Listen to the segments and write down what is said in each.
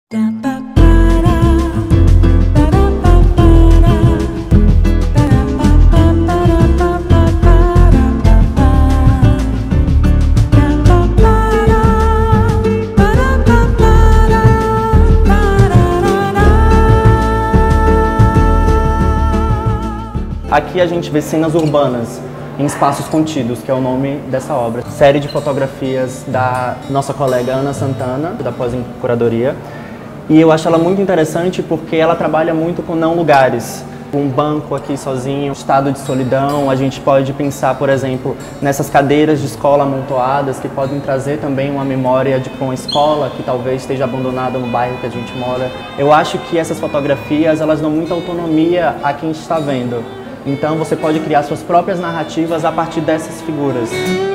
Aqui a gente vê cenas urbanas em espaços contidos, que é o nome dessa obra. Série de fotografias da nossa colega Ana Santana, da Pós-Curadoria. E eu acho ela muito interessante porque ela trabalha muito com não lugares. Um banco aqui sozinho, estado de solidão, a gente pode pensar, por exemplo, nessas cadeiras de escola amontoadas que podem trazer também uma memória de uma escola que talvez esteja abandonada no bairro que a gente mora. Eu acho que essas fotografias, elas dão muita autonomia a quem está vendo. Então você pode criar suas próprias narrativas a partir dessas figuras.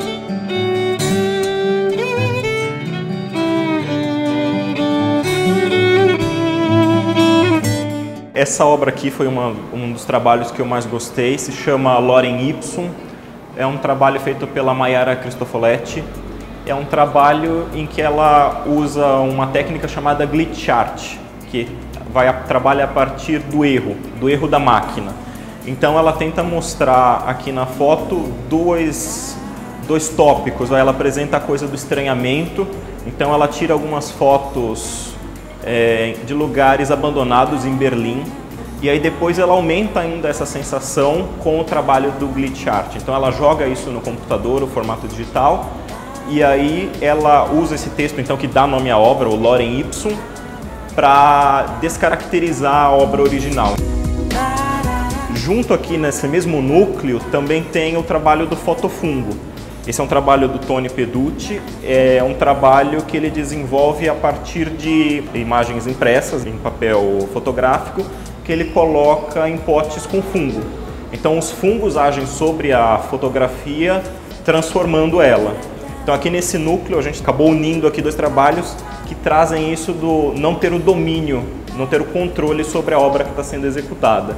Essa obra aqui foi um dos trabalhos que eu mais gostei, se chama Lorem Ipsum. É um trabalho feito pela Maiara Cristofoletti. É um trabalho em que ela usa uma técnica chamada glitch art, que trabalha a partir do erro da máquina. Então ela tenta mostrar aqui na foto dois tópicos. Ela apresenta a coisa do estranhamento, então ela tira algumas fotos de lugares abandonados em Berlim, e aí depois ela aumenta ainda essa sensação com o trabalho do glitch art. Então ela joga isso no computador, o formato digital, e aí ela usa esse texto então que dá nome à obra, o Lorem Ipsum, para descaracterizar a obra original. Junto aqui nesse mesmo núcleo também tem o trabalho do fotofungo. Esse é um trabalho do Tony Peducci, é um trabalho que ele desenvolve a partir de imagens impressas em papel fotográfico, que ele coloca em potes com fungo. Então os fungos agem sobre a fotografia, transformando ela. Então aqui nesse núcleo a gente acabou unindo aqui dois trabalhos que trazem isso do não ter o domínio, não ter o controle sobre a obra que está sendo executada.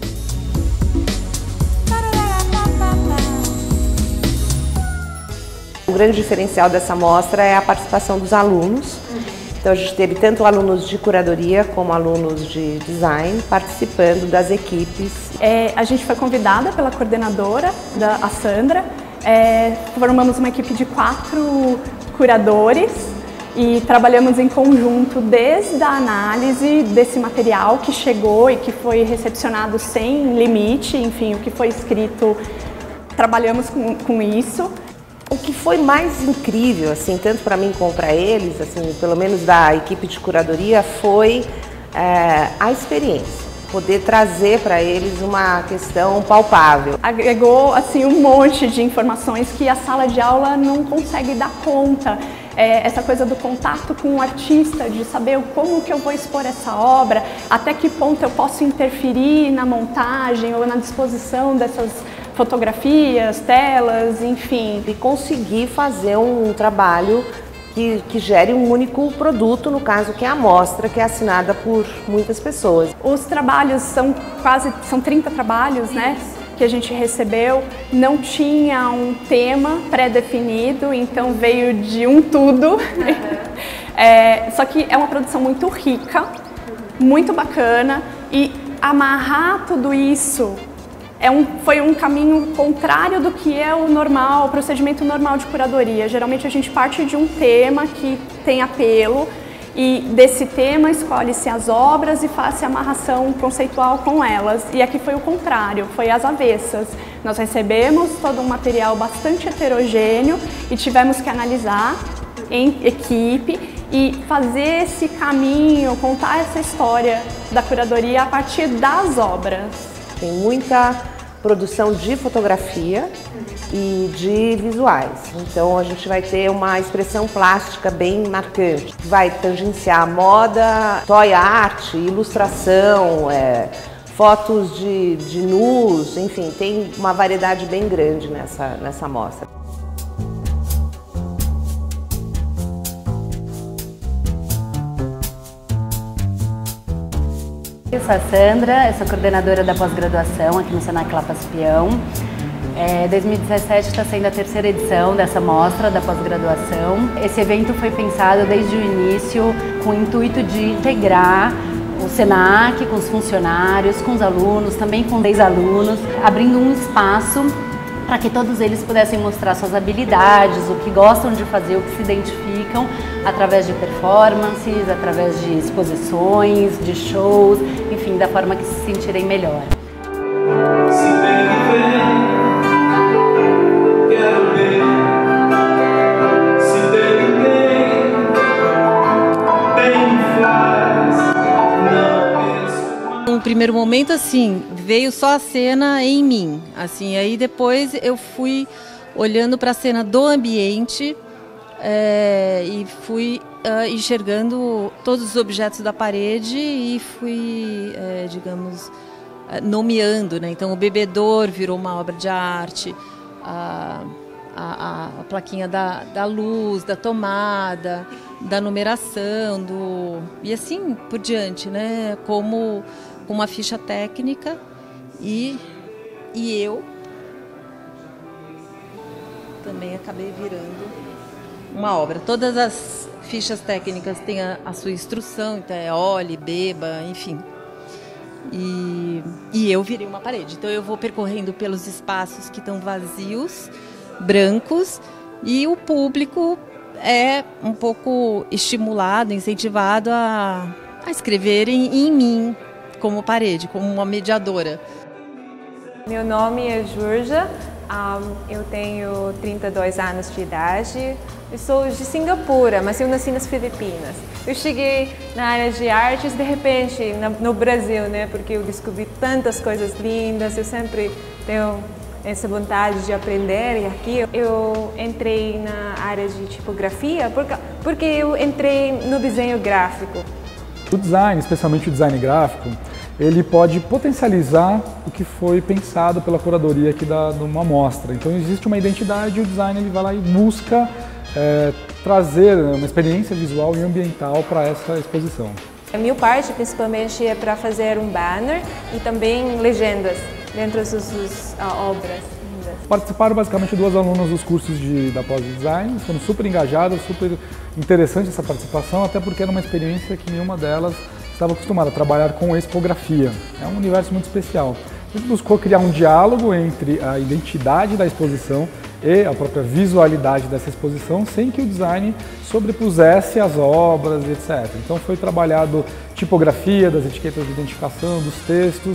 O grande diferencial dessa mostra é a participação dos alunos. Então a gente teve tanto alunos de curadoria como alunos de design participando das equipes. A gente foi convidada pela coordenadora, a Sandra. Formamos uma equipe de 4 curadores e trabalhamos em conjunto desde a análise desse material que chegou e que foi recepcionado sem limite, enfim, o que foi escrito, trabalhamos com isso. O que foi mais incrível, assim, tanto para mim como para eles, assim, pelo menos da equipe de curadoria, foi a experiência. Poder trazer para eles uma questão palpável. Agregou assim, um monte de informações que a sala de aula não consegue dar conta. Essa coisa do contato com o artista, de saber como que eu vou expor essa obra, até que ponto eu posso interferir na montagem ou na disposição dessas fotografias, telas, enfim. E conseguir fazer um trabalho que gere um único produto, no caso que é a amostra, que é assinada por muitas pessoas. Os trabalhos são 30 trabalhos, né, que a gente recebeu. Não tinha um tema pré-definido, então veio de um tudo. Só que é uma produção muito rica, muito bacana, e amarrar tudo isso foi um caminho contrário do que é o normal, o procedimento normal de curadoria. Geralmente a gente parte de um tema que tem apelo e desse tema escolhe-se as obras e faz-se a amarração conceitual com elas. E aqui foi o contrário, foi às avessas. Nós recebemos todo um material bastante heterogêneo e tivemos que analisar em equipe e fazer esse caminho, contar essa história da curadoria a partir das obras. Tem muita produção de fotografia e de visuais. Então a gente vai ter uma expressão plástica bem marcante. Vai tangenciar moda, toy art, ilustração, fotos de nus, enfim, tem uma variedade bem grande nessa mostra. Eu sou a Sandra, eu sou coordenadora da pós-graduação aqui no Senac La Paz Peão. 2017 está sendo a terceira edição dessa mostra da pós-graduação. Esse evento foi pensado desde o início com o intuito de integrar o SENAC com os funcionários, com os alunos, também com 10 alunos, abrindo um espaço para que todos eles pudessem mostrar suas habilidades, o que gostam de fazer, o que se identificam através de performances, através de exposições, de shows, enfim, da forma que se sentirem melhor. No primeiro momento, assim, veio só a cena em mim, assim, aí depois eu fui olhando para a cena do ambiente e fui enxergando todos os objetos da parede e fui, digamos, nomeando, né? Então o bebedouro virou uma obra de arte, a plaquinha da luz, da tomada, da numeração, e assim por diante, né? Como uma ficha técnica e eu também acabei virando uma obra. Todas as fichas técnicas têm a sua instrução, então olhe, beba, enfim. E eu virei uma parede. Então eu vou percorrendo pelos espaços que estão vazios, brancos, e o público é um pouco estimulado, incentivado a escreverem em mim, como parede, como uma mediadora. Meu nome é Jurja, eu tenho 32 anos de idade, eu sou de Singapura, mas eu nasci nas Filipinas. Eu cheguei na área de artes, de repente, no Brasil, né? Porque eu descobri tantas coisas lindas, eu sempre tenho essa vontade de aprender, e aqui eu entrei na área de tipografia porque eu entrei no desenho gráfico. O design, especialmente o design gráfico, ele pode potencializar o que foi pensado pela curadoria aqui de uma mostra. Então existe uma identidade e o design ele vai lá e busca trazer uma experiência visual e ambiental para essa exposição. A minha parte, principalmente, é para fazer um banner e também legendas dentro das obras. Participaram basicamente 2 alunas dos cursos da pós-design, foram super engajadas, super interessante essa participação, até porque era uma experiência que nenhuma delas estava acostumada a trabalhar com expografia. É um universo muito especial. A gente buscou criar um diálogo entre a identidade da exposição e a própria visualidade dessa exposição, sem que o design sobrepusesse as obras, etc. Então foi trabalhado tipografia das etiquetas de identificação, dos textos,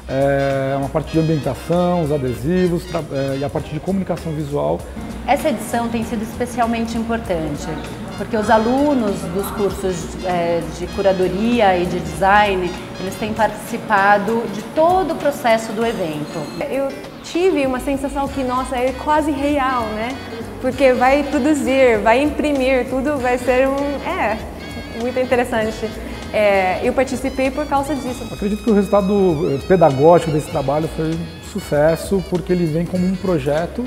uma parte de ambientação, os adesivos e a parte de comunicação visual. Essa edição tem sido especialmente importante, porque os alunos dos cursos de curadoria e de design, eles têm participado de todo o processo do evento. Eu tive uma sensação que, nossa, é quase real, né? Porque vai produzir, vai imprimir, tudo vai ser muito interessante. Eu participei por causa disso. Acredito que o resultado pedagógico desse trabalho foi um sucesso, porque ele vem como um projeto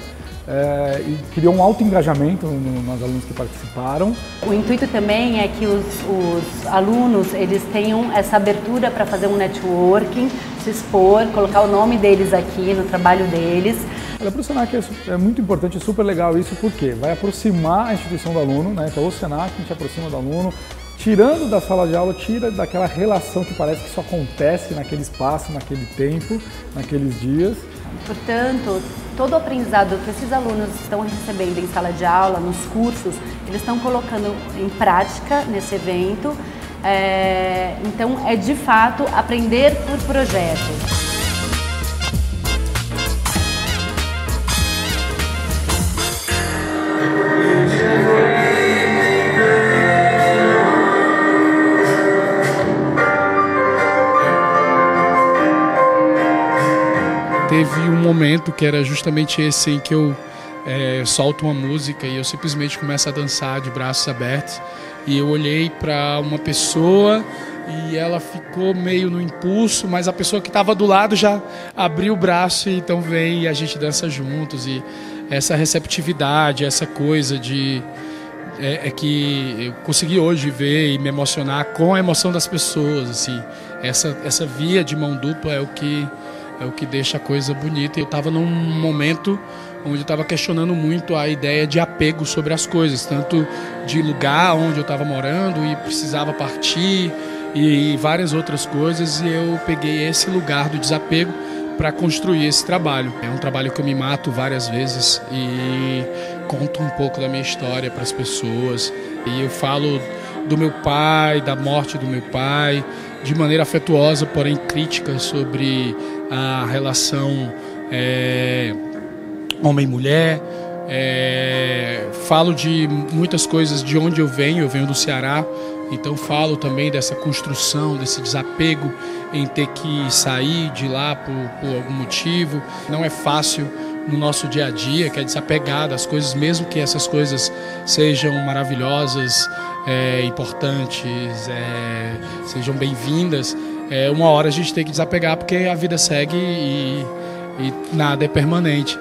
e criou um alto engajamento nos alunos que participaram. O intuito também é que os alunos eles tenham essa abertura para fazer um networking, se expor, colocar o nome deles aqui no trabalho deles. Para o SENAC é muito importante, é super legal isso, porque vai aproximar a instituição do aluno, né? Então o SENAC a gente aproxima do aluno, tirando da sala de aula, tira daquela relação que parece que só acontece naquele espaço, naquele tempo, naqueles dias. Portanto, todo o aprendizado que esses alunos estão recebendo em sala de aula, nos cursos, eles estão colocando em prática nesse evento. Então, é de fato aprender por projeto. Teve um momento que era justamente esse em que eu solto uma música e eu simplesmente começo a dançar de braços abertos, e eu olhei para uma pessoa e ela ficou meio no impulso, mas a pessoa que estava do lado já abriu o braço, e então vem e a gente dança juntos. E essa receptividade, essa coisa de que eu consegui hoje ver e me emocionar com a emoção das pessoas, assim. Essa via de mão dupla é o que é o que deixa a coisa bonita. Eu estava num momento onde eu estava questionando muito a ideia de apego sobre as coisas, tanto de lugar onde eu estava morando e precisava partir e várias outras coisas, e eu peguei esse lugar do desapego para construir esse trabalho. É um trabalho que eu me mato várias vezes e conto um pouco da minha história para as pessoas, e eu falo do meu pai, da morte do meu pai, de maneira afetuosa, porém crítica, sobre a relação homem-mulher. Falo de muitas coisas de onde eu venho do Ceará, então falo também dessa construção, desse desapego em ter que sair de lá por algum motivo. Não é fácil no nosso dia a dia, que é desapegar das coisas, mesmo que essas coisas sejam maravilhosas, importantes, sejam bem-vindas. Uma hora a gente tem que desapegar, porque a vida segue e nada é permanente.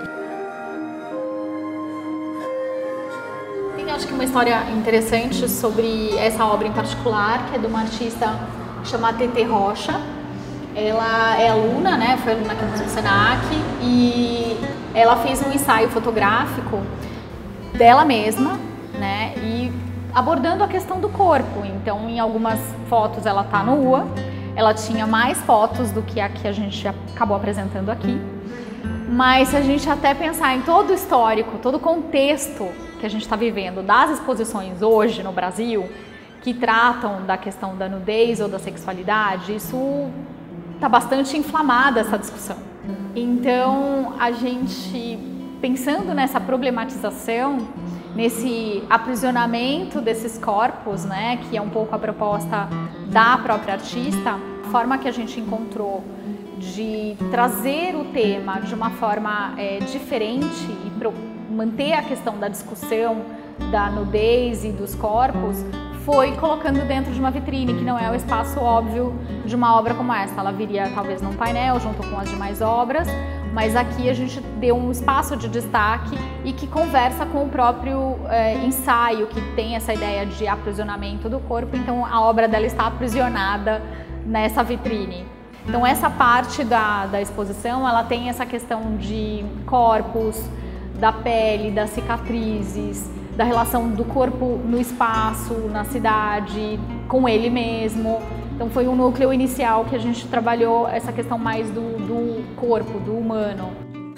Acho que uma história interessante sobre essa obra em particular, que é de uma artista chamada Tetê Rocha. Ela é aluna, né? Foi aluna aqui no Senac, e ela fez um ensaio fotográfico dela mesma, né? E abordando a questão do corpo. Então, em algumas fotos ela tá nua, ela tinha mais fotos do que a que a gente acabou apresentando aqui. Mas se a gente até pensar em todo o histórico, todo o contexto que a gente está vivendo das exposições hoje no Brasil, que tratam da questão da nudez ou da sexualidade, isso está bastante inflamada, essa discussão. Então, a gente, pensando nessa problematização, nesse aprisionamento desses corpos, né, que é um pouco a proposta da própria artista, a forma que a gente encontrou de trazer o tema de uma forma diferente e manter a questão da discussão da nudez e dos corpos, foi colocando dentro de uma vitrine, que não é o espaço óbvio de uma obra como essa. Ela viria talvez num painel junto com as demais obras, mas aqui a gente deu um espaço de destaque e que conversa com o próprio ensaio, que tem essa ideia de aprisionamento do corpo. Então a obra dela está aprisionada nessa vitrine. Então essa parte da exposição, ela tem essa questão de corpos, da pele, das cicatrizes, da relação do corpo no espaço, na cidade, com ele mesmo. Então foi um núcleo inicial que a gente trabalhou essa questão mais do corpo, do humano.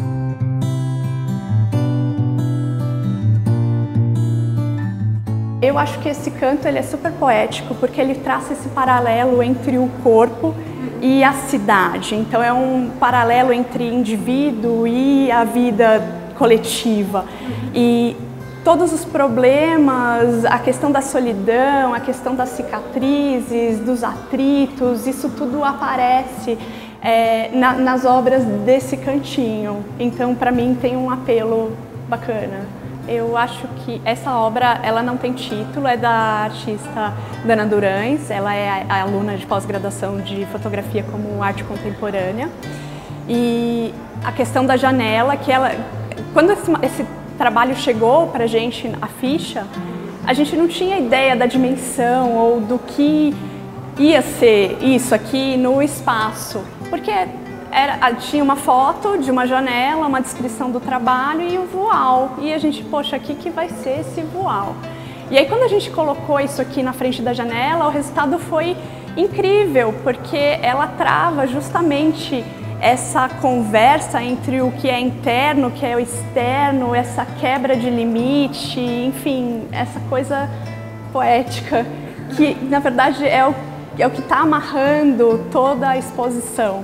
Eu acho que esse canto ele é super poético, porque ele traça esse paralelo entre o corpo e a cidade. Então é um paralelo entre indivíduo e a vida coletiva. E todos os problemas, a questão da solidão, a questão das cicatrizes, dos atritos, isso tudo aparece nas obras desse cantinho. Então, para mim, tem um apelo bacana. Eu acho que essa obra, ela não tem título, é da artista Dana Durães, ela é a aluna de pós-graduação de fotografia como arte contemporânea. E a questão da janela, que ela, quando esse trabalho chegou pra gente, a ficha, a gente não tinha ideia da dimensão ou do que ia ser isso aqui no espaço, porque tinha uma foto de uma janela, uma descrição do trabalho e o voal. E a gente, poxa, aqui que vai ser esse voal? E aí quando a gente colocou isso aqui na frente da janela, o resultado foi incrível, porque ela trava justamente essa conversa entre o que é interno, o que é o externo, essa quebra de limite, enfim, essa coisa poética que, na verdade, é o que está amarrando toda a exposição.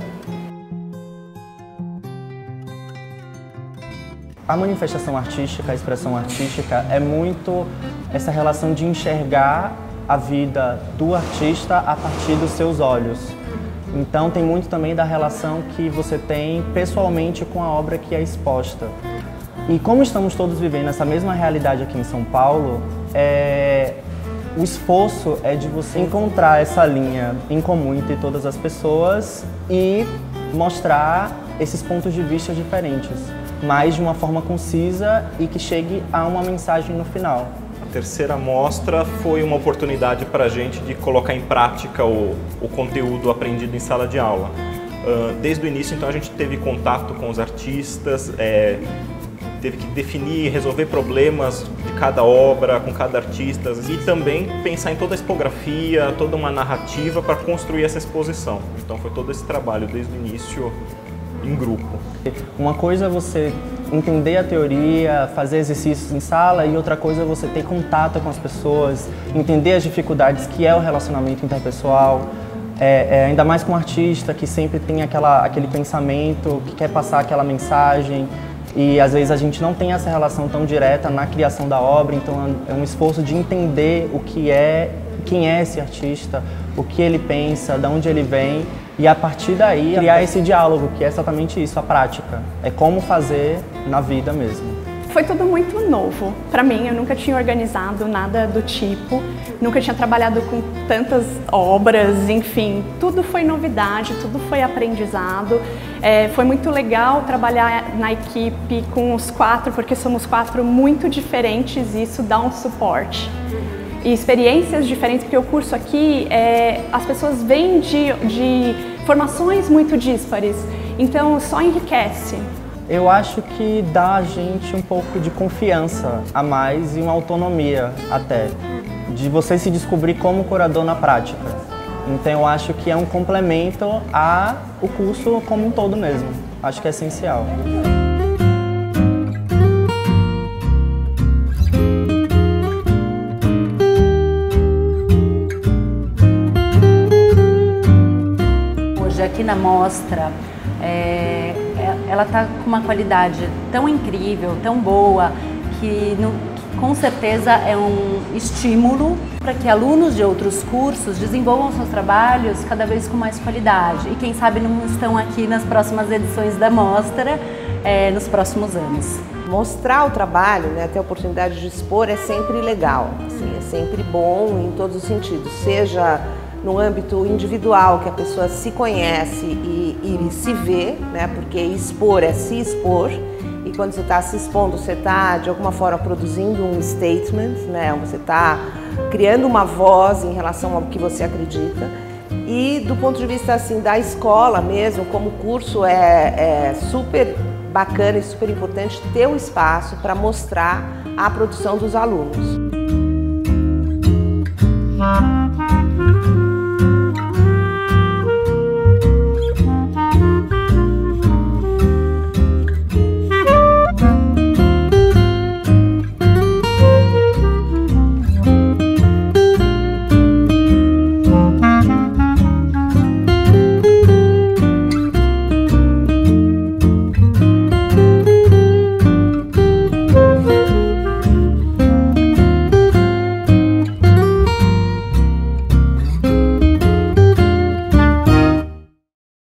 A manifestação artística, a expressão artística é muito essa relação de enxergar a vida do artista a partir dos seus olhos. Então tem muito também da relação que você tem pessoalmente com a obra que é exposta. E como estamos todos vivendo essa mesma realidade aqui em São Paulo, o esforço é de você encontrar essa linha em comum entre todas as pessoas e mostrar esses pontos de vista diferentes, mas de uma forma concisa e que chegue a uma mensagem no final. A terceira mostra foi uma oportunidade para a gente de colocar em prática o conteúdo aprendido em sala de aula. Desde o início, então, a gente teve contato com os artistas, teve que definir e resolver problemas de cada obra, com cada artista, e também pensar em toda a expografia, toda uma narrativa para construir essa exposição. Então foi todo esse trabalho, desde o início, em grupo. Uma coisa é você entender a teoria, fazer exercícios em sala, e outra coisa é você ter contato com as pessoas, entender as dificuldades que é o relacionamento interpessoal, ainda mais com um artista que sempre tem aquele pensamento, que quer passar aquela mensagem, e às vezes a gente não tem essa relação tão direta na criação da obra, então é um esforço de entender quem é esse artista, o que ele pensa, de onde ele vem, e a partir daí criar esse diálogo, que é exatamente isso, a prática. É como fazer na vida mesmo. Foi tudo muito novo para mim, eu nunca tinha organizado nada do tipo, nunca tinha trabalhado com tantas obras, enfim, tudo foi novidade, tudo foi aprendizado. Foi muito legal trabalhar na equipe com os 4, porque somos 4 muito diferentes e isso dá um suporte. E experiências diferentes, porque o curso aqui, as pessoas vêm de formações muito díspares, então só enriquece. Eu acho que dá a gente um pouco de confiança a mais e uma autonomia até, de você se descobrir como curador na prática. Então eu acho que é um complemento ao curso como um todo mesmo. Acho que é essencial. Hoje aqui na mostra, ela está com uma qualidade tão incrível, tão boa, que com certeza é um estímulo para que alunos de outros cursos desenvolvam seus trabalhos cada vez com mais qualidade. E quem sabe não estão aqui nas próximas edições da mostra, nos próximos anos. Mostrar o trabalho, né, ter a oportunidade de expor é sempre legal, assim, é sempre bom em todos os sentidos, seja no âmbito individual, que a pessoa se conhece e se vê, né? Porque expor é se expor, e quando você está se expondo, você está de alguma forma produzindo um statement, né? Você está criando uma voz em relação ao que você acredita. E do ponto de vista assim, da escola mesmo, como curso, é super bacana e super importante ter um espaço para mostrar a produção dos alunos.